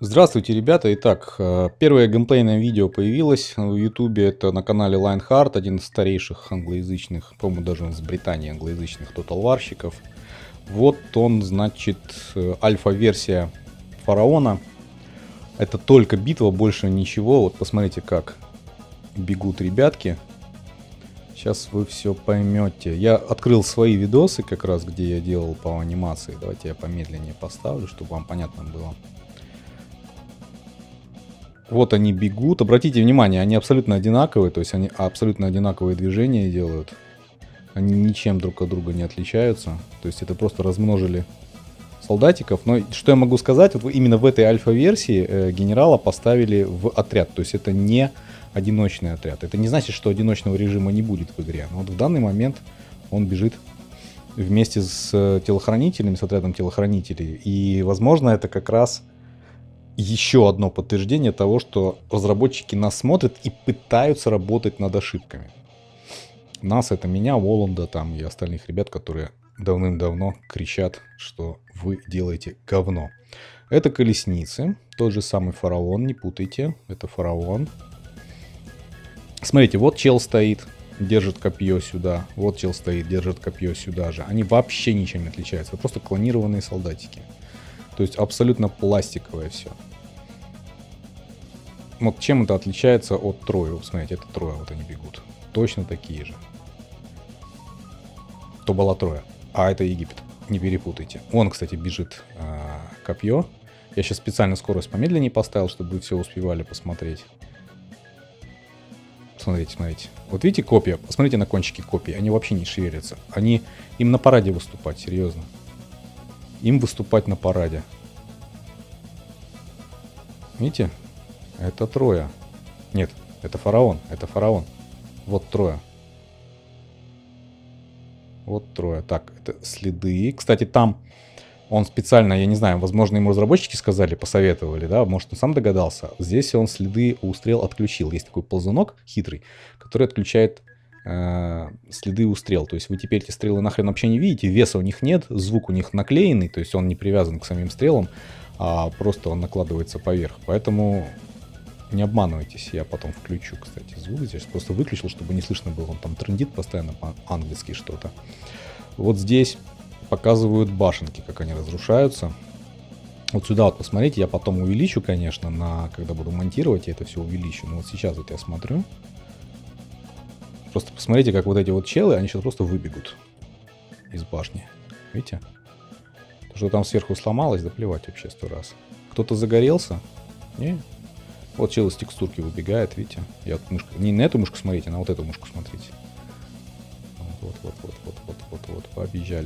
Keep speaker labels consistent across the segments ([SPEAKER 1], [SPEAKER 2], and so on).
[SPEAKER 1] Здравствуйте, ребята. Итак, первое геймплейное видео появилось в Ютубе. Это на канале Lionheart, один из старейших англоязычных, по-моему, даже из Британии англоязычных тоталварщиков. Вот он, значит, альфа-версия Фараона. Это только битва, больше ничего. Вот посмотрите, как бегут ребятки. Сейчас вы все поймете. Я открыл свои видосы, как раз, где я делал по анимации. Давайте я помедленнее поставлю, чтобы вам понятно было. Вот они бегут. Обратите внимание, они абсолютно одинаковые, то есть они абсолютно одинаковые движения делают. Они ничем друг от друга не отличаются. То есть это просто размножили солдатиков. Но что я могу сказать, вот именно в этой альфа-версии генерала поставили в отряд. То есть это не одиночный отряд. Это не значит, что одиночного режима не будет в игре. Но вот в данный момент он бежит вместе с телохранителями, с отрядом телохранителей. И, возможно, это как раз еще одно подтверждение того, что разработчики нас смотрят и пытаются работать над ошибками. Нас, это меня, Воланда там и остальных ребят, которые давным-давно кричат, что вы делаете говно. Это колесницы, тот же самый фараон, не путайте, это фараон. Смотрите, вот чел стоит, держит копье сюда, вот чел стоит, держит копье сюда же. Они вообще ничем не отличаются, это просто клонированные солдатики. То есть абсолютно пластиковое все. Вот чем это отличается от Трои? Вот смотрите, это Троя, вот они бегут. Точно такие же. То была Троя, а это Египет. Не перепутайте. Он, кстати, бежит копье. Я сейчас специально скорость помедленнее поставил, чтобы вы все успевали посмотреть. Смотрите, смотрите. Вот видите копья? Посмотрите на кончики копий. Они вообще не шевелятся. Им на параде выступать, серьезно. Им выступать на параде. Видите? Это Троя. Нет, это фараон. Это фараон. Вот Троя. Вот Троя. Так, это следы. Кстати, там он специально, я не знаю, возможно, ему разработчики сказали, посоветовали, да, может, он сам догадался. Здесь он следы у стрел отключил. Есть такой ползунок хитрый, который отключает следы у стрел. То есть вы теперь эти стрелы нахрен вообще не видите, веса у них нет, звук у них наклеенный, то есть он не привязан к самим стрелам, а просто он накладывается поверх. Поэтому не обманывайтесь, я потом включу, кстати, звук здесь. Просто выключил, чтобы не слышно было, он там трындит постоянно по-английски что-то. Вот здесь показывают башенки, как они разрушаются. Вот сюда вот посмотрите, я потом увеличу, конечно, когда буду монтировать, я это все увеличу. Но вот сейчас вот я смотрю. Просто посмотрите, как вот эти вот челы, они сейчас просто выбегут из башни. Видите? То, что там сверху сломалось, да плевать вообще 100 раз. Кто-то загорелся? Не. Вот чел из текстурки выбегает, видите? Я вот мышку, не на эту мышку смотрите, а на вот эту мышку смотрите. Вот. Побежали.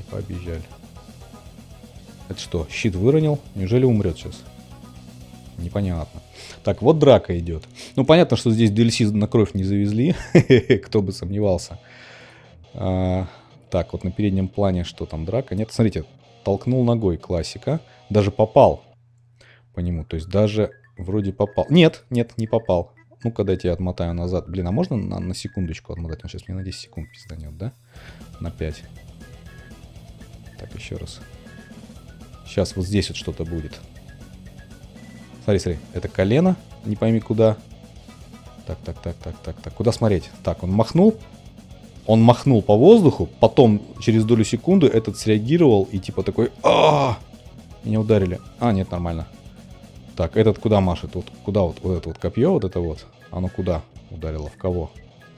[SPEAKER 1] Это что, щит выронил? Неужели умрет сейчас? Непонятно. Так, вот драка идет. Ну, понятно, что здесь DLC на кровь не завезли. Кто бы сомневался. Так, вот на переднем плане что там, драка? Нет, смотрите, толкнул ногой, классика. Даже попал по нему, то есть даже вроде попал. Нет, не попал. Ну-ка, дайте я отмотаю назад. Блин, а можно на секундочку отмотать? Он сейчас мне на 10 секунд пизданет, да? На 5. Так, еще раз. Сейчас вот здесь вот что-то будет. Смотри, это колено, не пойми куда. Так. Куда смотреть? Так, он махнул. Он махнул по воздуху, потом через долю секунды этот среагировал и типа такой: меня ударили. Нет, нормально. Так, этот куда машет? Вот куда вот это вот копье, вот это вот. Оно куда ударило? В кого?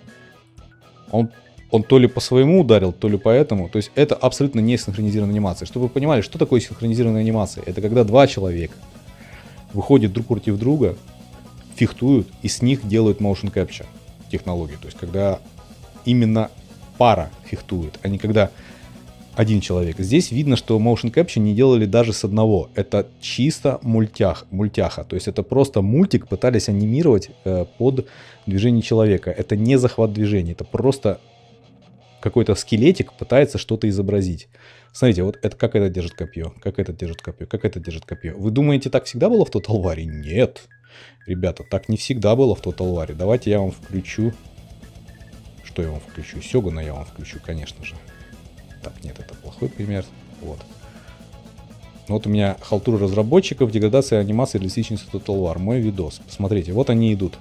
[SPEAKER 1] Он то ли по своему ударил, то ли по этому. То есть это абсолютно не синхронизированная анимация. Чтобы вы понимали, что такое синхронизированная анимация? Это когда два человека выходят друг против друга, фехтуют, и с них делают motion capture технологию. То есть когда именно пара фехтует, а не когда один человек. Здесь видно, что motion capture не делали даже с одного. Это чисто мультяха. То есть это просто мультик пытались анимировать под движение человека. Это не захват движения, это просто какой-то скелетик пытается что-то изобразить. Смотрите, вот это как это держит копье, как это держит копье, как это держит копье. Вы думаете, так всегда было в Total War? Нет. Ребята, так не всегда было в Total War. Давайте я вам включу. Что я вам включу? Сёгуна я вам включу, конечно же. Так, нет, это плохой пример. Вот. Вот у меня халтура разработчиков, деградация анимации для личности Total War. Мой видос. Посмотрите, вот они идут.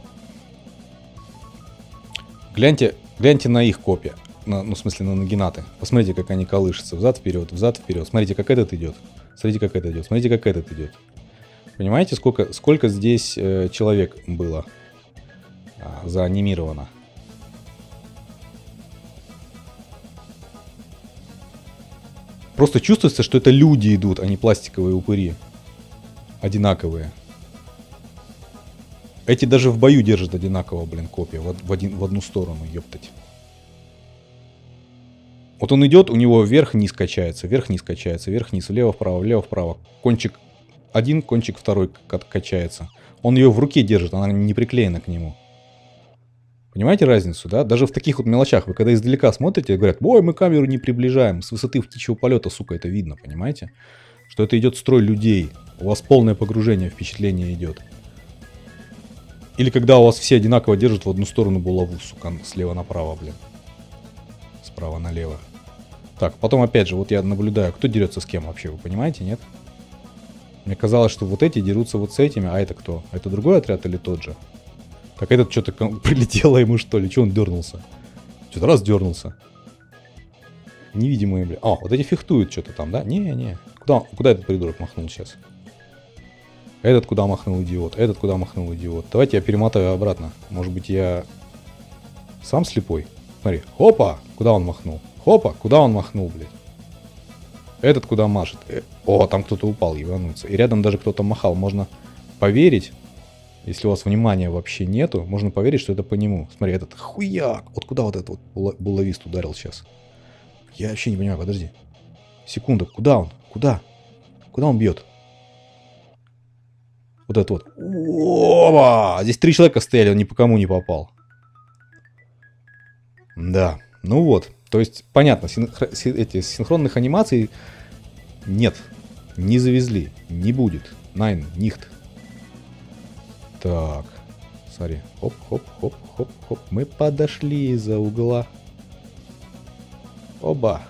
[SPEAKER 1] Гляньте на их копии. Ну, в смысле, на нагинаты. Посмотрите, как они колышутся. Взад-вперед, взад-вперед. Смотрите, как этот идет. Смотрите, как этот идет. Смотрите, как этот идет. Понимаете, сколько здесь человек было заанимировано? Просто чувствуется, что это люди идут, а не пластиковые упыри. Одинаковые. Эти даже в бою держат одинаково, блин, копия. В одну сторону, ёптать. Вот он идет, у него вверх-вниз качается, вверх-вниз качается, вверх-вниз, влево-вправо, влево-вправо. Кончик один, кончик второй качается. Он ее в руке держит, она не приклеена к нему. Понимаете разницу, да? Даже в таких вот мелочах. Вы когда издалека смотрите, говорят, ой, мы камеру не приближаем. С высоты птичьего полета, сука, это видно, понимаете? Что это идет строй людей. У вас полное погружение, впечатление идет. Или когда у вас все одинаково держат в одну сторону булаву, сука, слева направо, блин. Справа налево. Так, потом опять же, вот я наблюдаю, кто дерется с кем вообще, вы понимаете, нет? Мне казалось, что вот эти дерутся вот с этими, а это кто? Это другой отряд или тот же? Так этот что-то прилетело ему, что ли? Че он дернулся? Что-то раз дернулся. Невидимые, бля. А, вот эти фехтуют что-то там, да? Не. Куда этот придурок махнул сейчас? Этот куда махнул, идиот? Этот куда махнул, идиот? Давайте я перемотаю обратно. Может быть, я сам слепой? Смотри. Хопа! Куда он махнул? Хопа! Куда он махнул, блядь? Этот куда машет? О, там кто-то упал, ебануться. И рядом даже кто-то махал. Можно поверить. Если у вас внимания вообще нету, можно поверить, что это по нему. Смотри, этот хуяк. Вот куда вот этот вот булавист ударил сейчас? Я вообще не понимаю, подожди. Секунду, куда он? Куда? Куда он бьет? Вот это вот. Опа! Здесь 3 человека стояли, он ни по кому не попал. Да, ну вот. То есть, понятно, эти синхронных анимаций нет. Не завезли. Не будет. Найн, нихт. Так, смотри, хоп-хоп-хоп-хоп-хоп, мы подошли из-за угла. Оба.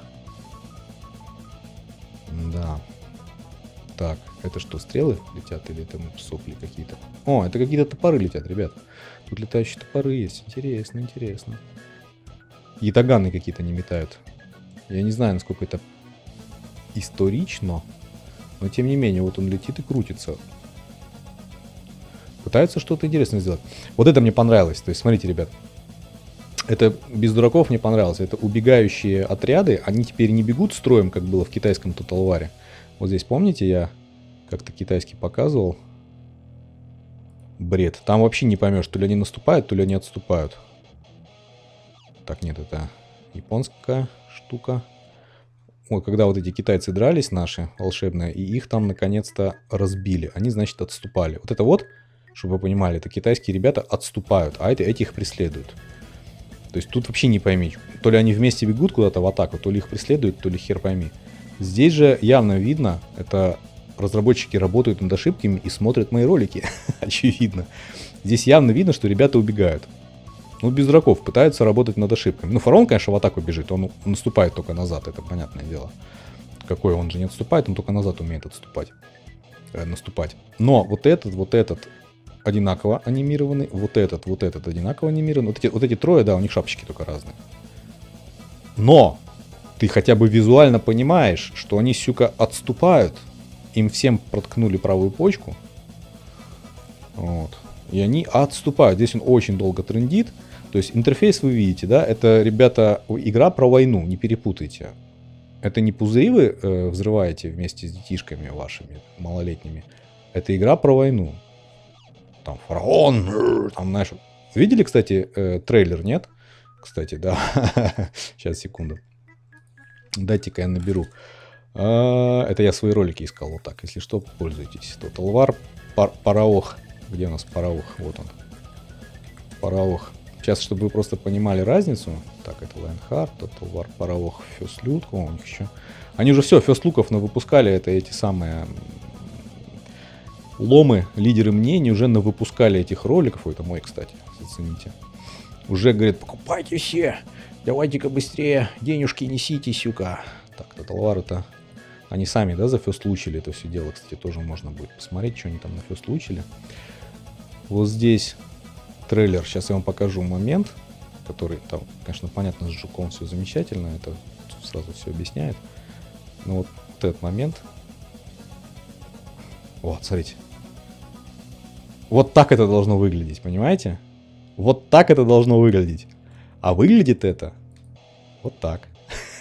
[SPEAKER 1] Да. Так, это что, стрелы летят или там сопли какие-то? О, это какие-то топоры летят, ребят. Тут летающие топоры есть. Интересно, интересно. Ятаганы какие-то не метают. Я не знаю, насколько это исторично, но тем не менее, вот он летит и крутится. Пытаются что-то интересное сделать. Вот это мне понравилось. То есть, смотрите, ребят. Это без дураков мне понравилось. Это убегающие отряды. Они теперь не бегут строем, как было в китайском Total War. Вот здесь, помните, я как-то китайский показывал. Бред. Там вообще не поймешь, то ли они наступают, то ли они отступают. Так, нет, это японская штука. Вот, когда вот эти китайцы дрались наши, волшебные, и их там наконец-то разбили. Они, значит, отступали. Вот это вот, чтобы вы понимали, это китайские ребята отступают, а эти их преследуют. То есть тут вообще не пойми, то ли они вместе бегут куда-то в атаку, то ли их преследуют, то ли хер пойми. Здесь же явно видно, это разработчики работают над ошибками и смотрят мои ролики, очевидно. Здесь явно видно, что ребята убегают. Ну, без дураков, пытаются работать над ошибками. Ну, фараон, конечно, в атаку бежит, он наступает только назад, это понятное дело. Какой он же не отступает, он только назад умеет наступать. Но вот этот одинаково анимированный, вот этот одинаково анимированный. Вот эти трое, да, у них шапочки только разные. Но ты хотя бы визуально понимаешь, что они, сука, отступают. Им всем проткнули правую почку. Вот. И они отступают. Здесь он очень долго трендит. То есть интерфейс вы видите, да? Это, ребята, игра про войну, не перепутайте. Это не пузыри вы взрываете вместе с детишками вашими малолетними. Это игра про войну. Там фараон, там, знаешь... Видели, кстати, трейлер, нет? Кстати, да. Сейчас, секунду. Дайте-ка я наберу. Это я свои ролики искал. Вот так, если что, пользуйтесь. Total War, Параох. Где у нас Параох? Вот он. Параох. Сейчас, чтобы вы просто понимали разницу. Так, это Lionheart, Total War, Параох, First Look. О, у них еще... Они уже все, First Look'ов навыпускали. Это эти самые... Ломы, лидеры мнений уже навыпускали этих роликов. Ой, это мой, кстати, зацените. Уже говорят, покупайте все. Давайте-ка быстрее денежки несите, сюка. Так, Total War это Они сами, да, зафестлучили это все дело. Кстати, тоже можно будет посмотреть, что они там нафестлучили. Вот здесь трейлер. Сейчас я вам покажу момент, который там, конечно, понятно, с жуком все замечательно. Это сразу все объясняет. Но вот этот момент. Вот, смотрите. Вот так это должно выглядеть, понимаете? Вот так это должно выглядеть. А выглядит это вот так.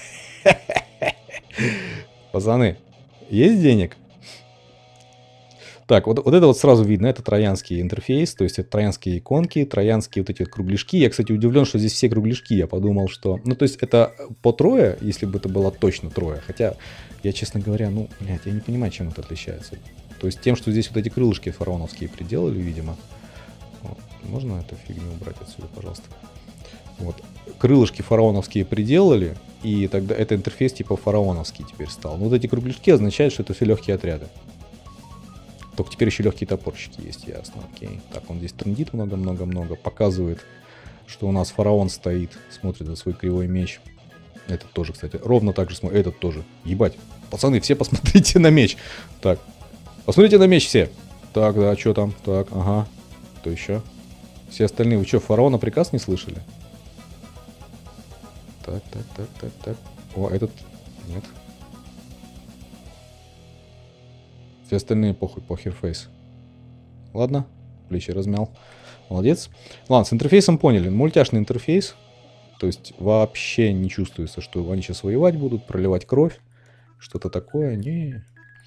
[SPEAKER 1] Пацаны, есть денег? Так, вот это вот сразу видно, это троянский интерфейс, то есть это троянские иконки, троянские вот эти вот кругляшки. Я, кстати, удивлен, что здесь все кругляшки. Я подумал, что... Ну, то есть это по трое, если бы это было точно трое. Хотя, я, честно говоря, ну, блядь, я не понимаю, чем это отличается. То есть тем, что здесь вот эти крылышки фараоновские приделали, видимо. Вот. Можно эту фигню убрать отсюда, пожалуйста? Вот. Крылышки фараоновские приделали, и тогда это интерфейс типа фараоновский теперь стал. Но вот эти кругляшки означают, что это все легкие отряды. Только теперь еще легкие топорщики есть, ясно, окей. Так, он здесь трындит много-много-много, показывает, что у нас фараон стоит, смотрит за свой кривой меч. Этот тоже, кстати, ровно так же смотрит, этот тоже. Ебать, пацаны, все посмотрите на меч. Так, посмотрите на меч все. Так, да, что там? Так, ага. Кто еще? Все остальные, вы что, фараона приказ не слышали? Так. О, этот... Нет. Все остальные похуй, похерфейс. Ладно, плечи размял. Молодец. Ладно, с интерфейсом поняли. Мультяшный интерфейс. То есть вообще не чувствуется, что они сейчас воевать будут, проливать кровь. Что-то такое. Не.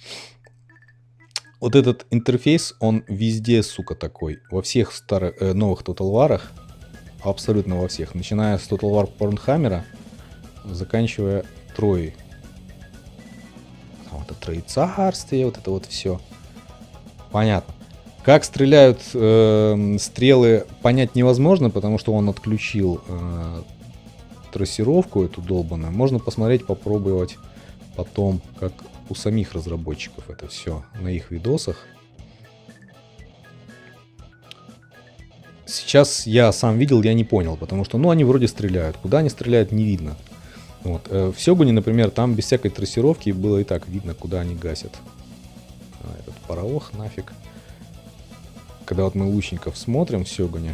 [SPEAKER 1] Вот этот интерфейс, он везде, сука, такой. Во всех старых, новых Total War'ах. Абсолютно во всех. Начиная с Total War Pornhammer, заканчивая Троей. Вот это Троецарствие, вот это вот все. Понятно. Как стреляют стрелы, понять невозможно, потому что он отключил трассировку эту долбаную. Можно посмотреть, попробовать потом, как у самих разработчиков это все на их видосах. Сейчас я сам видел, я не понял, потому что, ну, они вроде стреляют. Куда они стреляют, не видно. Вот. В Сёгуне, например, там без всякой трассировки было и так видно, куда они гасят. Этот паровоз нафиг. Когда вот мы лучников смотрим в Сёгуне.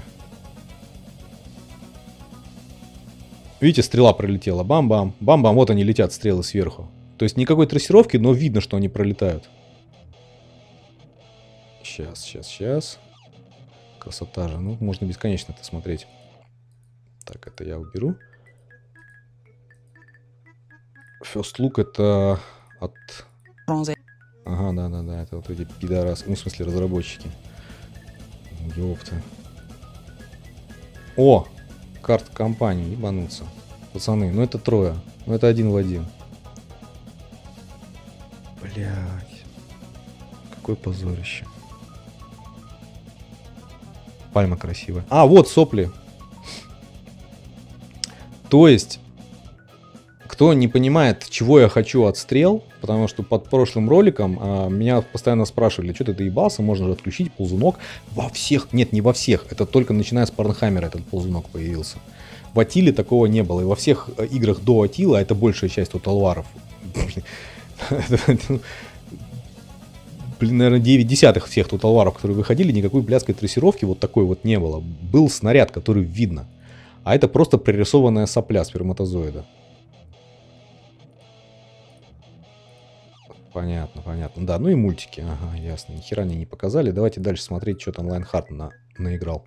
[SPEAKER 1] Видите, стрела пролетела. Бам-бам. Бам-бам. Вот они летят, стрелы сверху. То есть никакой трассировки, но видно, что они пролетают. Сейчас. Красота же. Ну, можно бесконечно это смотреть. Так, это я уберу. First Look это от... Ага, да, это вот эти пидорасы. Ну, в смысле, разработчики. Ёпта. О! Карта компании, ебануться. Пацаны, ну это трое. Ну это один в один. Блять. Какое позорище. Пальма красивая. А, вот сопли. То есть, кто не понимает, чего я хочу от стрел, потому что под прошлым роликом меня постоянно спрашивали, что ты доебался, можно же отключить ползунок. Во всех, нет, не во всех, это только начиная с Порнхаммера этот ползунок появился. В Атиле такого не было, и во всех играх до Атила, это большая часть Total War'ов. Блин, наверное, 9/10 всех Total War'ов, которые выходили, никакой блядской трассировки вот такой вот не было. Был снаряд, который видно. А это просто прорисованная сопля сперматозоида. Понятно. Да, ну и мультики. Ага, ясно. Ни хера они не показали. Давайте дальше смотреть, что там Лайнхард наиграл.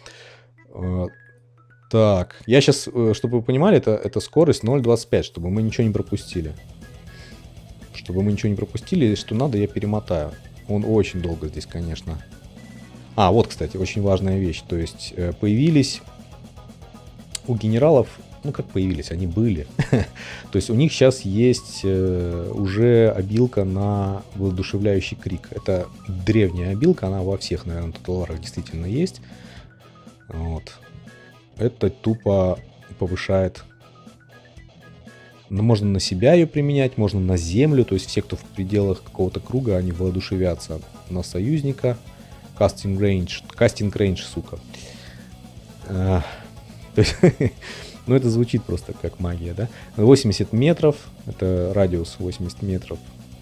[SPEAKER 1] Так, я сейчас, чтобы вы понимали, это скорость 0.25, чтобы мы ничего не пропустили. Чтобы мы ничего не пропустили, что надо, я перемотаю. Он очень долго здесь, конечно. А, вот, кстати, очень важная вещь. То есть появились у генералов, ну как появились, они были. То есть у них сейчас есть уже обилка на воодушевляющий крик. Это древняя обилка, она во всех, наверное, Total War'ах действительно есть. Вот. Это тупо повышает. Можно на себя ее применять, можно на землю. То есть все, кто в пределах какого-то круга, они воодушевятся на союзника. Casting range, сука. Ну, это звучит просто как магия, да? 80 метров, это радиус 80 метров.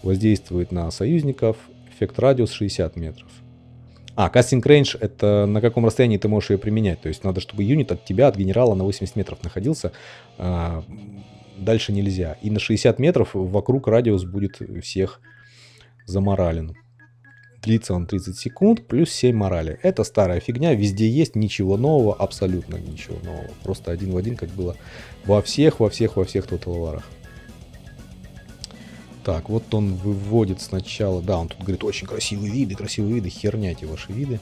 [SPEAKER 1] Воздействует на союзников. Эффект радиус 60 метров. Кастинг рейндж — это на каком расстоянии ты можешь ее применять. То есть надо, чтобы юнит от тебя, от генерала, на 80 метров находился. Дальше нельзя. И на 60 метров вокруг радиус будет всех заморален. Длится он 30 секунд, плюс 7 морали. Это старая фигня, везде есть, ничего нового, абсолютно ничего нового. Просто один в один, как было во всех Total War'ах. Так, вот он выводит сначала... Да, он тут говорит, очень красивые виды, херня эти ваши виды.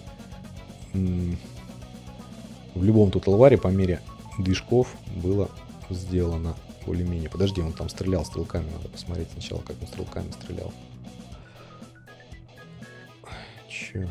[SPEAKER 1] В любом Total War'е по мере движков было сделано более-менее. Подожди, он там стрелял стрелками, надо посмотреть сначала, как он стрелками стрелял. Че?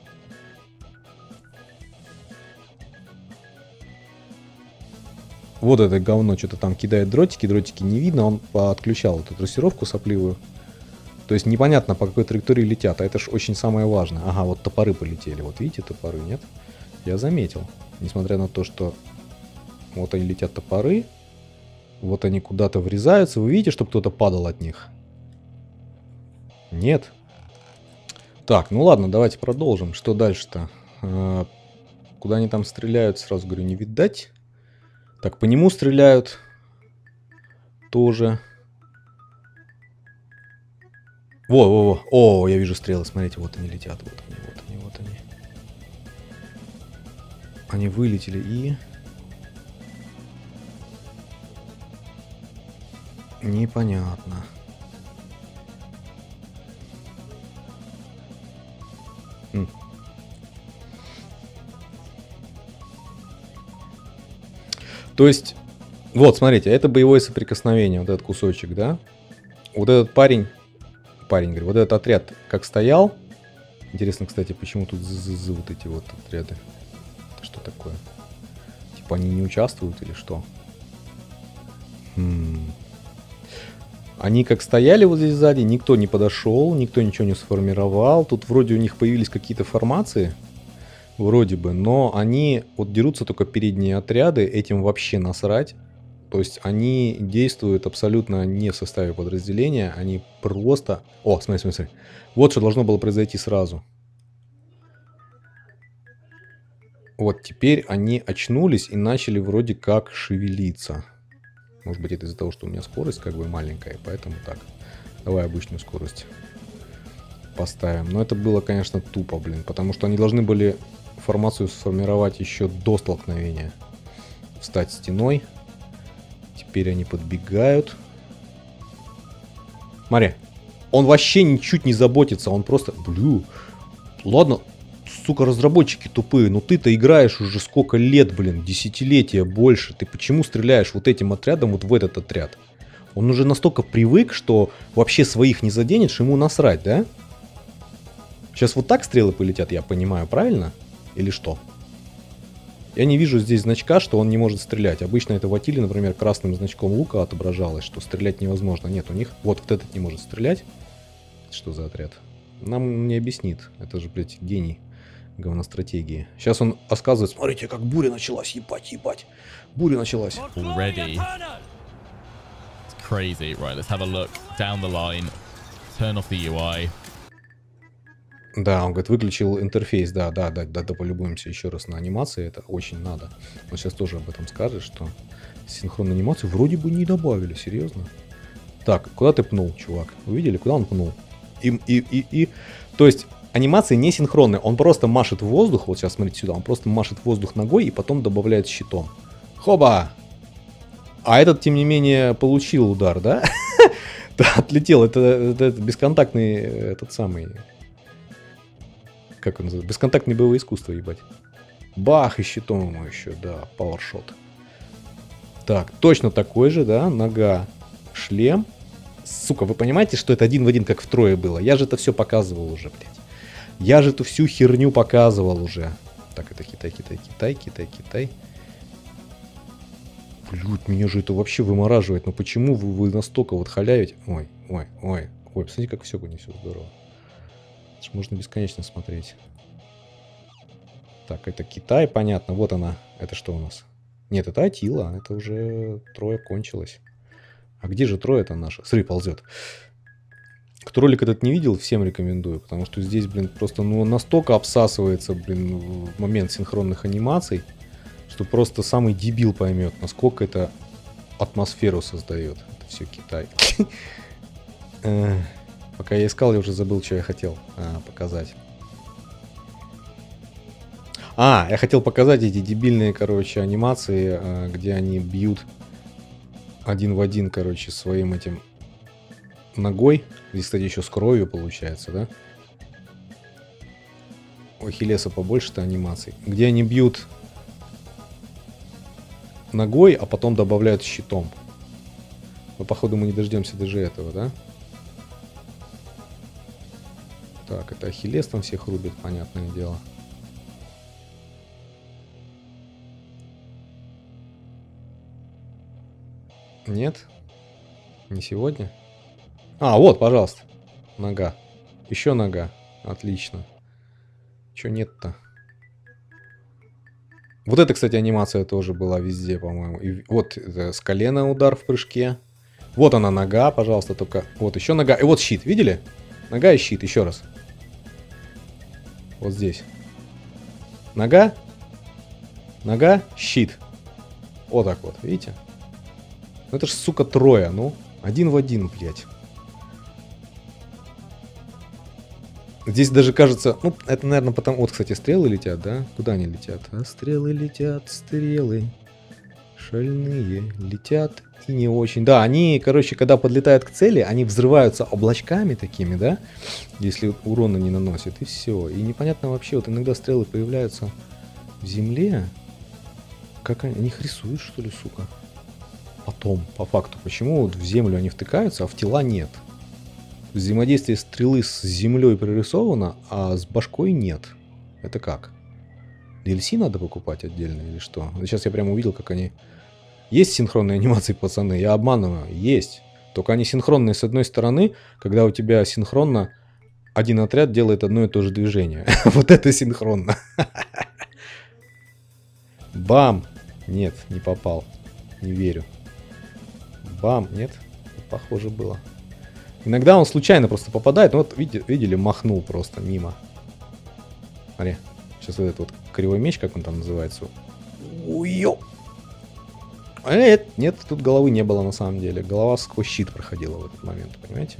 [SPEAKER 1] Вот это говно что-то там кидает дротики не видно, он отключал эту трассировку сопливую. То есть непонятно, по какой траектории летят, а это ж очень самое важное. Ага, вот топоры полетели, вот видите топоры, нет? Я заметил, несмотря на то, что вот они летят топоры, вот они куда-то врезаются, вы видите, что кто-то падал от них? Нет. Так, ну ладно, давайте продолжим. Что дальше-то? Куда они там стреляют, сразу говорю, не видать. Так, по нему стреляют тоже. Во. О, я вижу стрелы, смотрите, вот они летят. Вот они. Они вылетели и... Непонятно. То есть, вот, смотрите, это боевое соприкосновение, вот этот кусочек, да? Вот этот парень, говорю, вот этот отряд как стоял. Интересно, кстати, почему тут вот эти вот отряды? Это что такое? Типа они не участвуют или что? Они как стояли вот здесь сзади, никто не подошел, никто ничего не сформировал. Тут вроде у них появились какие-то формации. Вроде бы, но они вот дерутся только передние отряды, этим вообще насрать. То есть они действуют абсолютно не в составе подразделения, они просто... О, смотри. Вот что должно было произойти сразу. Вот теперь они очнулись и начали вроде как шевелиться. Может быть, это из-за того, что у меня скорость как бы маленькая, поэтому так. Давай обычную скорость поставим. Но это было, конечно, тупо, блин, потому что они должны были формацию сформировать еще до столкновения. Встать стеной. Теперь они подбегают. Смотри, он вообще ничуть не заботится, он просто... Ладно, сука, разработчики тупые, но ты-то играешь уже сколько лет, блин, десятилетия больше. Ты почему стреляешь вот этим отрядом вот в этот отряд? Он уже настолько привык, что вообще своих не заденешь, ему насрать, да? Сейчас вот так стрелы полетят, я понимаю, правильно? Или что? Я не вижу здесь значка, что он не может стрелять. Обычно это в Атиле, например, красным значком лука отображалось, что стрелять невозможно. Нет, у них... Вот этот не может стрелять. Что за отряд? Нам не объяснит. Это же, блядь, гений говностратегии. Сейчас он рассказывает, смотрите, как буря началась, ебать. Буря началась.
[SPEAKER 2] Already. It's crazy. Right, let's have a look down the line. Turn off the UI.
[SPEAKER 1] Да, он говорит, выключил интерфейс, да, полюбуемся еще раз на анимации, это очень надо. Он сейчас тоже об этом скажет, что синхронную анимацию вроде бы не добавили, серьезно. Так, куда ты пнул, чувак? Вы видели, куда он пнул? То есть анимации не синхронные, он просто машет в воздух, вот сейчас смотрите сюда, он просто машет в воздух ногой и потом добавляет щитом. Хоба! А этот, тем не менее, получил удар, да? Да, отлетел, это бесконтактный, этот самый... Как он называется? Бесконтактные боевые искусства, ебать. Бах, и щитом ему еще, да, пауэршот. Так, точно такой же, да, нога, шлем. Сука, вы понимаете, что это один в один, как в Трое было? Я же это все показывал уже, блядь. Я же эту всю херню показывал уже. Так, это Китай. Блядь, меня же это вообще вымораживает. Но почему вы настолько вот халявите? Ой, посмотрите, как все несет здорово. Можно бесконечно смотреть. Так, это Китай, понятно. Вот она. Это что у нас? Нет, это Атила. Это уже Трое кончилось. А где же Трое-то наша? Смотри, ползет. Кто ролик этот не видел, всем рекомендую, потому что здесь, блин, просто ну, настолько обсасывается, блин, в момент синхронных анимаций, что просто самый дебил поймет, насколько это атмосферу создает. Это все Китай. Пока я искал, я уже забыл, что я хотел показать. Я хотел показать эти дебильные, короче, анимации, где они бьют один в один, короче, своим этим ногой. Здесь, кстати, еще с кровью получается, да? У Ахиллеса побольше-то анимаций. Где они бьют ногой, а потом добавляют щитом. Но, походу, мы не дождемся даже этого, да? Так, это Ахиллес там всех рубит, понятное дело. Нет? Не сегодня? Вот, пожалуйста. Нога. Еще нога. Отлично. Че нет-то? Вот это, кстати, анимация тоже была везде, по-моему. И вот это с колена удар в прыжке. Вот она нога, пожалуйста, только... Вот еще нога. И вот щит, видели? Нога и щит, еще раз. Вот здесь. Нога. Нога, щит. Вот так вот, видите? Ну это ж, сука, трое, ну. Один в один, блядь. Здесь даже кажется... Ну, это, наверное, потому... Вот, кстати, стрелы летят, да? Куда они летят? Стрелы летят, стрелы. Шальные летят и не очень. Да, они, короче, когда подлетают к цели, они взрываются облачками такими, да? Если урона не наносят, и все. И непонятно вообще, вот иногда стрелы появляются в земле. Как они их рисуют, что ли, сука? Потом, по факту, почему вот в землю они втыкаются, а в тела нет? Взаимодействие стрелы с землей прорисовано, а с башкой нет. Это как? DLC надо покупать отдельно или что? Сейчас я прямо увидел, как они... Есть синхронные анимации, пацаны? Я обманываю. Есть. Только они синхронные с одной стороны, когда у тебя синхронно один отряд делает одно и то же движение. Вот это синхронно. Бам! Нет, не попал. Не верю. Бам! Нет? Похоже было. Иногда он случайно просто попадает. Ну вот, видели, махнул просто мимо. Смотри. Сейчас вот этот вот кривой меч, как он там называется. Уйо! Нет, тут головы не было на самом деле. Голова сквозь щит проходила в этот момент, понимаете?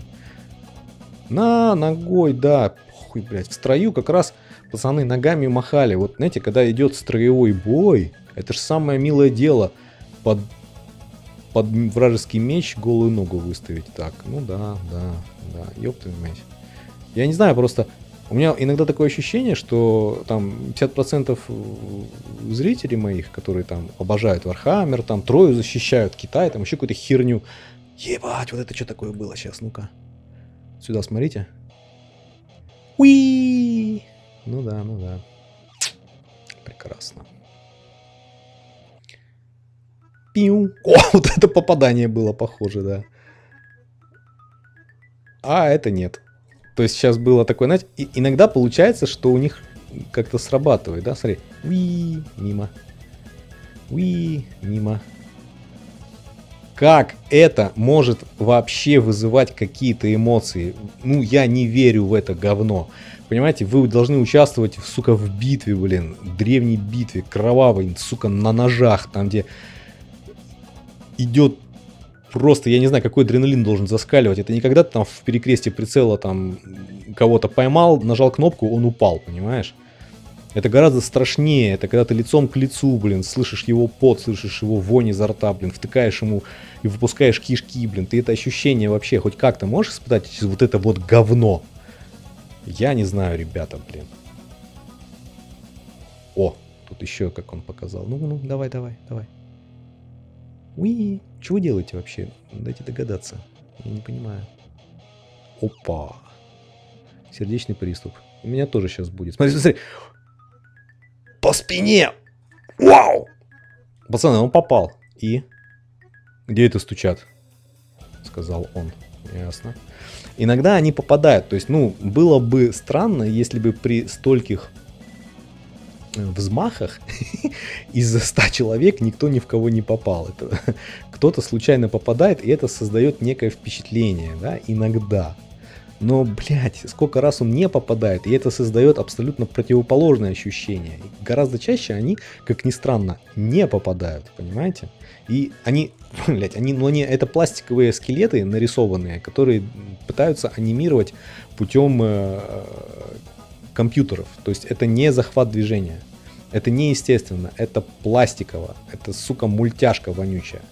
[SPEAKER 1] Ногой, да. Хуй, блядь. В строю как раз пацаны ногами махали. Вот, знаете, когда идет строевой бой, это же самое милое дело. Под вражеский меч голую ногу выставить. Так, ну да. Ёб твою мать. Я не знаю, просто... У меня иногда такое ощущение, что там 50% зрителей моих, которые там обожают Warhammer, там Трою защищают, Китай, там еще какую-то херню. Ебать, вот это что такое было сейчас, ну-ка. Сюда смотрите. Уи! Ну да. Прекрасно. Пиу. О, вот это попадание было похоже, да. А это нет. То есть сейчас было такое, знаете, иногда получается, что у них как-то срабатывает, да, смотри. Уи, мимо. Уи, мимо. Как это может вообще вызывать какие-то эмоции? Ну, я не верю в это говно. Понимаете, вы должны участвовать, сука, в битве, блин, древней битве, кровавой, сука, на ножах, там, где идет... Просто, я не знаю, какой адреналин должен заскаливать. Это не когда ты там в перекрестие прицела там кого-то поймал, нажал кнопку, он упал, понимаешь? Это гораздо страшнее. Это когда ты лицом к лицу, блин, слышишь его пот, слышишь его вонь изо рта, блин, втыкаешь ему и выпускаешь кишки, блин. Ты это ощущение вообще хоть как-то можешь испытать через вот это вот говно? Я не знаю, ребята, блин. О, тут еще как он показал. Ну, давай. Уи, что вы делаете вообще? Дайте догадаться. Я не понимаю. Опа. Сердечный приступ. У меня тоже сейчас будет. Смотри. По спине. Вау. Пацаны, он попал. И? Где это стучат? Сказал он. Ясно. Иногда они попадают. То есть, ну, было бы странно, если бы при стольких взмахах из 100 человек никто ни в кого не попал. Это кто-то случайно попадает, и это создает некое впечатление, да, иногда. Но, блядь, сколько раз он не попадает, и это создает абсолютно противоположное ощущение. И гораздо чаще они, как ни странно, не попадают, понимаете? И они, блядь, это пластиковые скелеты нарисованные, которые пытаются анимировать путем компьютеров. То есть это не захват движения. Это неестественно, это пластиково. Это, сука, мультяшка вонючая.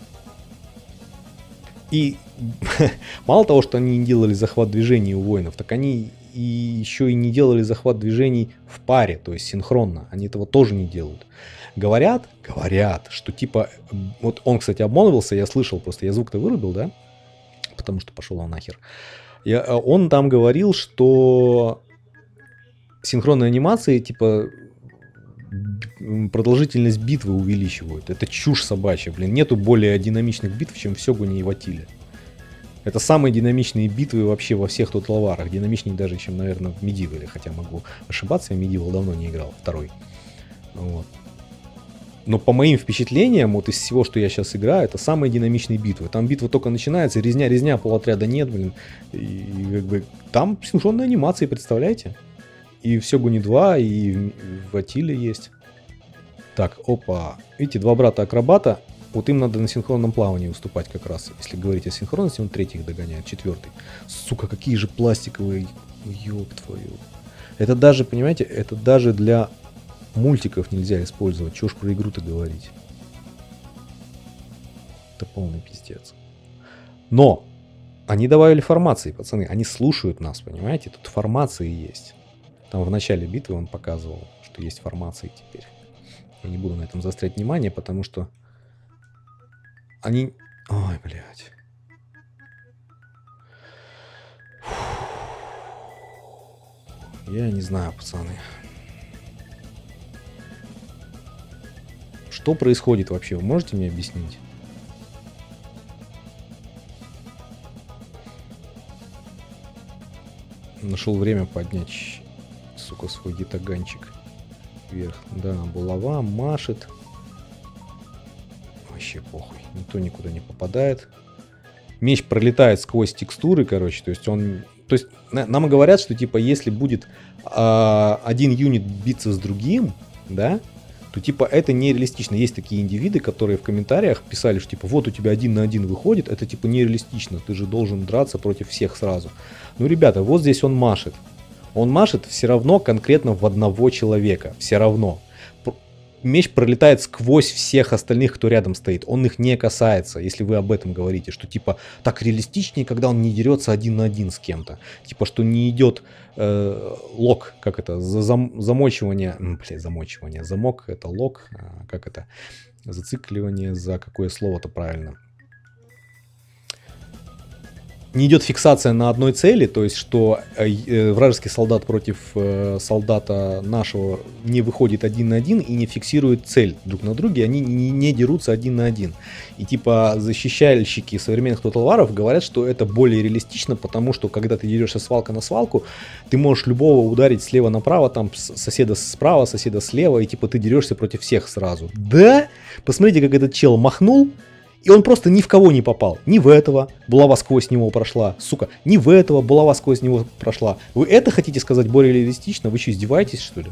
[SPEAKER 1] И мало того, что они не делали захват движений у воинов, так они и еще и не делали захват движений в паре, то есть синхронно. Они этого тоже не делают. Говорят, что типа... Вот он, кстати, обманывался, я слышал, просто я звук-то вырубил, да? Потому что пошел он нахер. Он там говорил, что синхронные анимации, типа... продолжительность битвы увеличивают. Это чушь собачья, блин. Нету более динамичных битв, чем в Сёгуне и Ватиле. Это самые динамичные битвы вообще во всех Total War'ах. Динамичнее даже, чем, наверное, в Medieval. Хотя могу ошибаться, я Medieval давно не играл. Второй. Вот. Но по моим впечатлениям, вот из всего, что я сейчас играю, это самые динамичные битвы. Там битва только начинается, резня, полотряда нет, блин. И как бы там синхронные анимации, представляете? И в Сёгуне 2, и в Ватиле есть. Так, опа. Видите, два брата-акробата. Вот им надо на синхронном плавании уступать как раз. Если говорить о синхронности, он третий их догоняет, четвертый. Сука, какие же пластиковые. Ёб твою. Это даже, понимаете, это даже для мультиков нельзя использовать. Чё ж про игру-то говорить. Это полный пиздец. Но они добавили формации, пацаны. Они слушают нас, понимаете? Тут формации есть. Там в начале битвы он показывал, что есть формации теперь. Я не буду на этом заострять внимание, потому что они... Ой, блядь. Я не знаю, пацаны. Что происходит вообще? Вы можете мне объяснить? Нашел время поднять, сука, свой гитаганчик вверх. Да, булава машет. Вообще похуй. Никто никуда не попадает. Меч пролетает сквозь текстуры, короче. То есть он... То есть нам говорят, что типа если будет один юнит биться с другим, да, то типа это нереалистично. Есть такие индивиды, которые в комментариях писали, что типа вот у тебя 1 на 1 выходит, это типа нереалистично, ты же должен драться против всех сразу. Ну, ребята, вот здесь он машет. Он машет все равно конкретно в одного человека. Все равно. Меч пролетает сквозь всех остальных, кто рядом стоит. Он их не касается, если вы об этом говорите. Что типа так реалистичнее, когда он не дерется 1 на 1 с кем-то. Типа что не идет лок, как это, замочивание. Замочивание. Замок это лок. Как это? Зацикливание, за какое слово-то правильно? Не идет фиксация на одной цели, то есть что вражеский солдат против солдата нашего не выходит 1 на 1 и не фиксирует цель друг на друге, они не дерутся 1 на 1. И типа защищальщики современных Total War'ов говорят, что это более реалистично, потому что когда ты дерешься свалка на свалку, ты можешь любого ударить слева направо, там соседа справа, соседа слева, и типа ты дерешься против всех сразу. Да? Посмотрите, как этот чел махнул. И он просто ни в кого не попал. Ни в этого булава сквозь него прошла. Сука, ни в этого булава сквозь него прошла. Вы это хотите сказать более реалистично? Вы что, издеваетесь, что ли?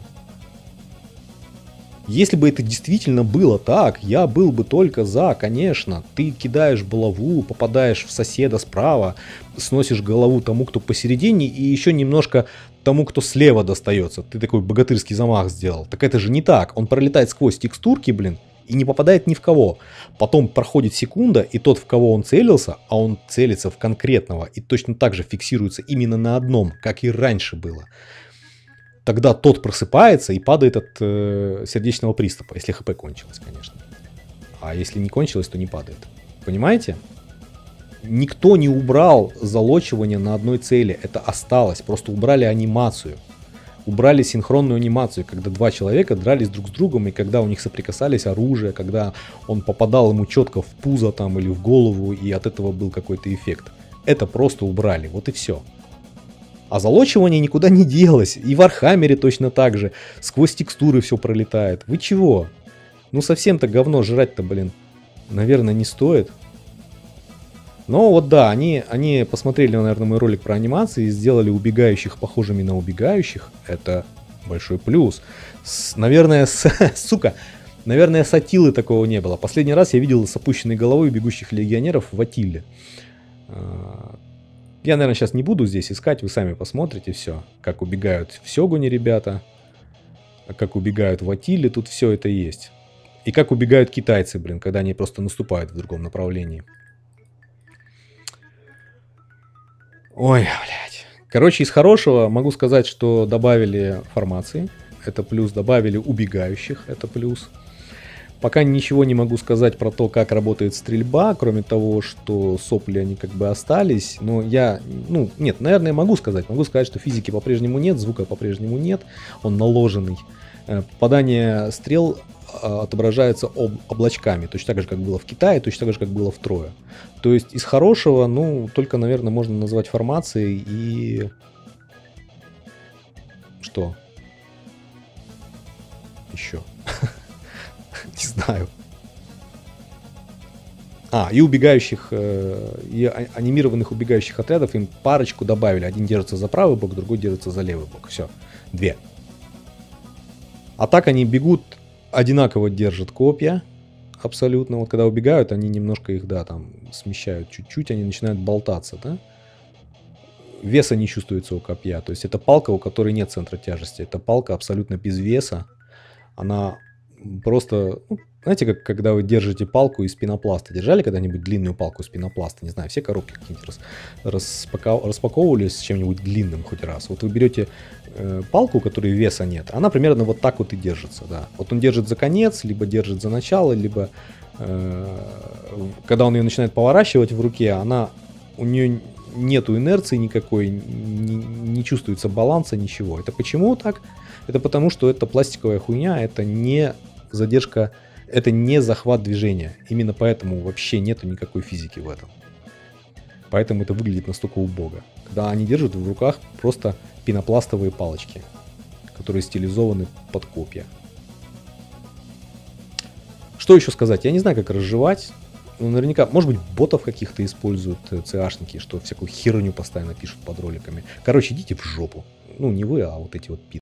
[SPEAKER 1] Если бы это действительно было так, я был бы только за, конечно. Ты кидаешь булаву, попадаешь в соседа справа, сносишь голову тому, кто посередине, и еще немножко тому, кто слева достается. Ты такой богатырский замах сделал. Так это же не так. Он пролетает сквозь текстурки, блин, и не попадает ни в кого. Потом проходит секунда, и тот, в кого он целился, а он целится в конкретного, и точно так же фиксируется именно на одном, как и раньше было. Тогда тот просыпается и падает от сердечного приступа, если ХП кончилось, конечно. А если не кончилось, то не падает. Понимаете? Никто не убрал залочивание на одной цели. Это осталось. Просто убрали анимацию. Убрали синхронную анимацию, когда два человека дрались друг с другом, и когда у них соприкасались оружия, когда он попадал ему четко в пузо там или в голову, и от этого был какой-то эффект. Это просто убрали, вот и все. А залочивание никуда не делось. И в Вархаммере точно так же. Сквозь текстуры все пролетает. Вы чего? Ну совсем-то говно жрать-то, блин, наверное, не стоит. Но вот да, они посмотрели, наверное, мой ролик про анимации и сделали убегающих похожими на убегающих. Это большой плюс. Наверное, сука, наверное, с Атилы такого не было. Последний раз я видел с опущенной головой бегущих легионеров в Атиле. Я, наверное, сейчас не буду здесь искать, вы сами посмотрите все. Как убегают в Сёгуне ребята, как убегают в Атиле, тут все это есть. И как убегают китайцы, блин, когда они просто наступают в другом направлении. Ой, блядь. Короче, из хорошего могу сказать, что добавили формации. Это плюс. Добавили убегающих. Это плюс. Пока ничего не могу сказать про то, как работает стрельба, кроме того, что сопли они как бы остались. Но я, нет, наверное, могу сказать. Могу сказать, что физики по-прежнему нет, звука по-прежнему нет. Он наложенный. Попадание стрел отображается облачками. Точно так же, как было в Китае, точно так же, как было в Трое. То есть из хорошего, только, наверное, можно назвать формацией и... Что? Еще. Не знаю. И убегающих, и анимированных убегающих отрядов им парочку добавили. Один держится за правый бок, другой держится за левый бок. Все. 2. А так они бегут, одинаково держат копья. Абсолютно. Вот когда убегают, они немножко их, там смещают чуть-чуть, они начинают болтаться, да? Веса не чувствуется у копья. То есть это палка, у которой нет центра тяжести. Это палка абсолютно без веса. Она просто... знаете, как когда вы держите палку из пенопласта. Держали когда-нибудь длинную палку из пенопласта? Не знаю, все коробки какие-нибудь распаковывали с чем-нибудь длинным хоть раз. Вот вы берете палку, у которой веса нет. Она примерно вот так вот и держится. Да. Вот он держит за конец, либо держит за начало, либо когда он ее начинает поворачивать в руке, у нее нету инерции никакой, не чувствуется баланса, ничего. Это почему так? Это потому, что это пластиковая хуйня, это не задержка, это не захват движения. Именно поэтому вообще нету никакой физики в этом. Поэтому это выглядит настолько убого. Когда они держат в руках просто пенопластовые палочки, которые стилизованы под копья. Что еще сказать? Я не знаю, как разжевать. Наверняка, может быть, ботов каких-то используют ЦАшники, что всякую херню постоянно пишут под роликами. Короче, идите в жопу. Не вы, а вот эти вот пи***.